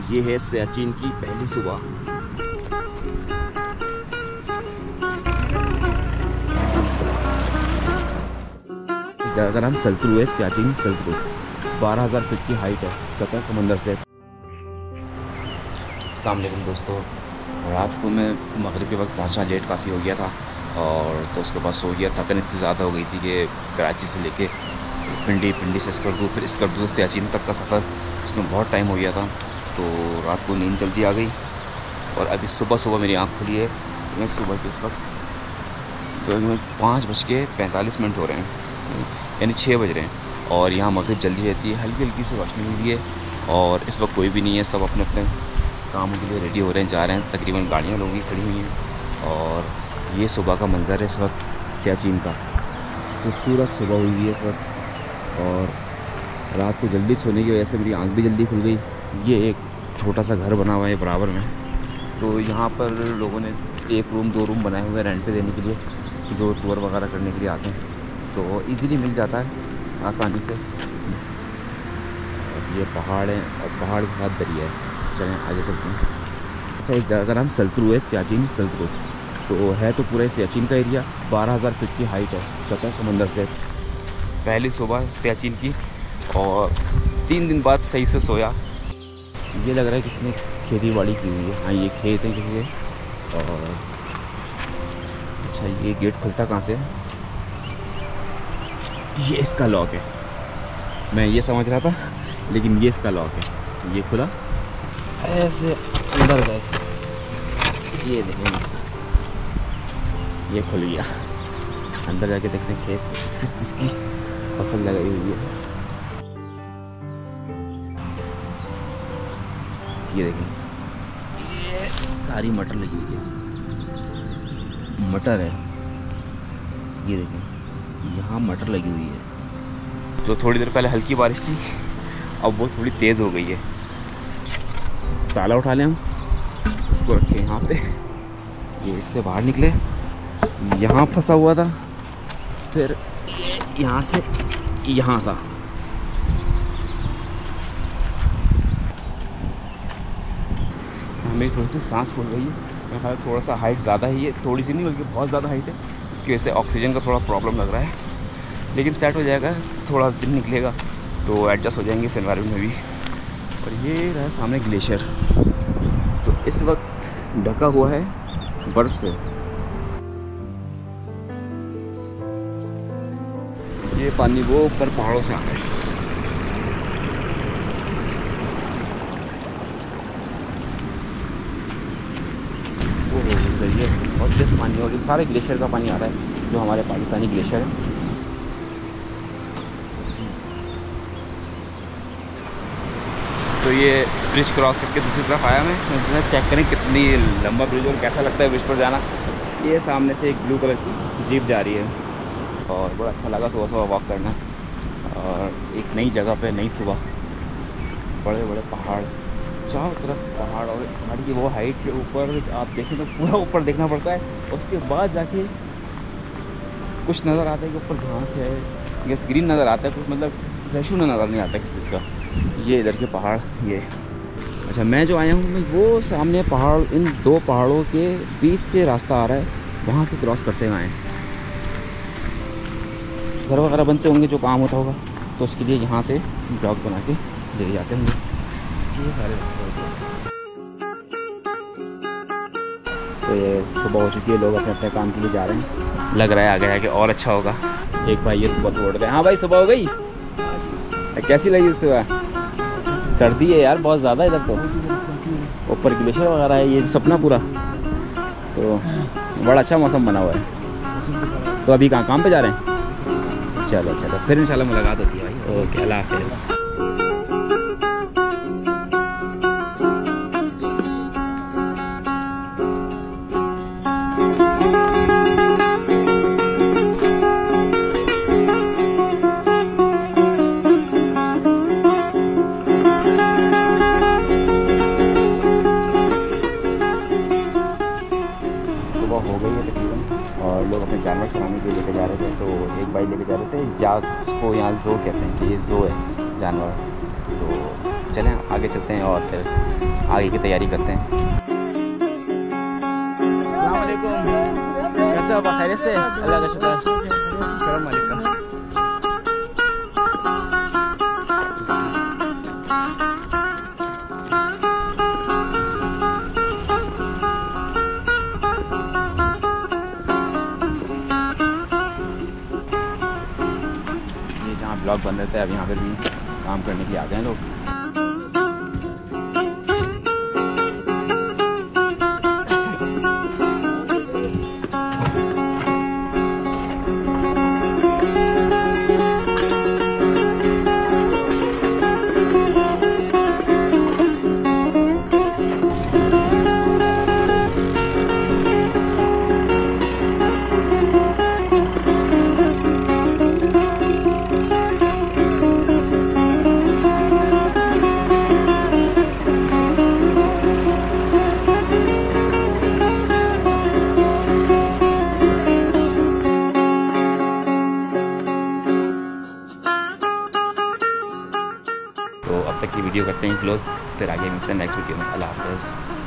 ये है सियाचिन की पहली सुबह। का नाम सल्तरू है, सियाचिन सल्तरू। 12,000 फीट की हाइट है सतह समंदर से। अस्सलाम वालेकुम दोस्तों, रात को मैं मगरिब के वक्त पहुंचा, लेट काफ़ी हो गया था और तो उसके बाद सो गया। थकन इतनी ज़्यादा हो गई थी कि कराची से लेके पिंडी से स्कर्दू, फिर स्कर्दू से सियाचिन तक का सफ़र, इसमें बहुत टाइम हो गया था। तो रात को नींद जल्दी आ गई और अभी सुबह मेरी आँख खुली है। मैं सुबह के इस वक्त तो 5:45 हो रहे हैं, यानी 6 बज रहे हैं और यहाँ मगरिब जल्दी रहती है। हल्की हल्की सी रोशनी हुई है और इस वक्त कोई भी नहीं है, सब अपने अपने कामों के लिए रेडी हो रहे हैं, जा रहे हैं। तकरीबन गाड़ियाँ लोगों की खड़ी हुई हैं और ये सुबह का मंज़र है इस वक्त सियाचिन का। खूबसूरत सुबह हुई है इस वक्त और रात को जल्दी सोने की वजह से मेरी आँख भी जल्दी खुल गई। ये एक छोटा सा घर बना हुआ है बराबर में, तो यहाँ पर लोगों ने 1 रूम 2 रूम बनाए हुए हैं रेंट पे देने के लिए, जो टूर वगैरह करने के लिए आते हैं, तो इजीली मिल जाता है आसानी से। और ये पहाड़ है और पहाड़ के साथ दरिया है। चलें आगे चलते हैं। अच्छा, इस जगह का नाम सल्तरू है, सियाचिन सल्तरू। तो है तो पूरा सियाचिन का एरिया। 12,000 फीट की हाइट है सतह समंदर से। पहली सुबह सियाचिन की और 3 दिन बाद सही से सोया। ये लग रहा है किसी ने खेती बाड़ी की हुई है। हाँ, ये खेत है किसी के। और अच्छा, ये गेट खुलता कहाँ से? ये इसका लॉक है, मैं ये समझ रहा था, लेकिन ये इसका लॉक है। ये खुला, ऐसे अंदर गए, ये देखेंगे, ये खुल गया। अंदर जाके देखते हैं खेत किस चीज़ की फसल लगाई हुई है। ये देखें, ये सारी मटर लगी हुई है, मटर है। ये देखें, यहाँ मटर लगी हुई है। जो थोड़ी देर पहले हल्की बारिश थी, अब वो थोड़ी तेज़ हो गई है। ताला उठा लें हम, इसको रखें यहाँ पे। गेट से बाहर निकले, यहाँ फंसा हुआ था, फिर यहाँ से यहाँ था। हमें थोड़ी सी सांस फूल गई है। मेरे ख्याल थोड़ा सा हाइट ज़्यादा है, ये थोड़ी सी नहीं बल्कि बहुत ज़्यादा हाइट है, इसकी वजह से ऑक्सीजन का थोड़ा प्रॉब्लम लग रहा है, लेकिन सेट हो जाएगा। थोड़ा दिन निकलेगा तो एडजस्ट हो जाएंगे इस एनवायरनमेंट में भी। और ये रहा सामने ग्लेशियर, जो इस वक्त ढका हुआ है बर्फ़ से। ये पानी वो ऊपर पहाड़ों से आ रहा है। ये बहुत तेज़ पानी है और ये सारे ग्लेशियर का पानी आ रहा है, जो हमारे पाकिस्तानी ग्लेशियर है। तो ये ब्रिज क्रॉस करके दूसरी तरफ आया मैं चेक करें कितनी लंबा ब्रिज और कैसा लगता है ब्रिज पर जाना। ये सामने से एक ब्लू कलर की जीप जा रही है और बड़ा अच्छा लगा सुबह सुबह वॉक करना। और एक नई जगह पे नई सुबह, बड़े बड़े पहाड़, चारों तरफ पहाड़, और पहाड़ की वो हाइट के ऊपर आप देखें तो पूरा ऊपर देखना पड़ता है। उसके बाद जाके कुछ नज़र आता है कि ऊपर घास है, गैस ग्रीन नज़र आता है, कुछ मतलब फ्रेशू नज़र नहीं आता किसी चीज़ का। ये इधर के पहाड़ ये। अच्छा, मैं जो आया हूँ मैं वो सामने पहाड़, इन 2 पहाड़ों के बीच से रास्ता आ रहा है, वहाँ से क्रॉस करते हुए आए। घर वगैरह बनते होंगे, जो काम होता होगा, तो उसके लिए यहाँ से ब्लॉक बना के ले जाते होंगे। ये सारे तो ये सुबह हो चुकी है, लोग अपने अपने काम के लिए जा रहे हैं। लग रहा है आगे जाके और अच्छा होगा। एक भाई ये सुबह से उठ गए। हाँ भाई, सुबह हो गई, कैसी लगी सुबह? सर्दी है यार बहुत ज़्यादा इधर, तो ऊपर ग्लेशियर वगैरह है, ये सपना पूरा, तो बड़ा अच्छा मौसम बना हुआ है। तो अभी कहाँ काम पे जा रहे हैं? चलो फिर इंशाल्लाह मुलाकात होती है भाई। ओके, अल्लाह हाफ़िज़। हो गई है तकरीबन और लोग अपने जानवर चराने के लिए लेके जा रहे थे। तो एक भाई लेके जा रहे थे, या उसको यहाँ जो कहते हैं कि ये जो है जानवर, तो चलें आगे चलते हैं और फिर आगे की तैयारी करते हैं। अस्सलाम वालेकुम, कैसे हो? खैरियत से? अल्लाह का शुक्र, करम मालिक का। ये जहाँ ब्लॉग बन रहे थे अब यहाँ पर भी काम करने के लिए आ गए हैं लोग। तो अब तक की वीडियो करते हैं क्लोज, फिर आगे मिलते हैं नेक्स्ट वीडियो में। अल्लाह हाफ़िज़।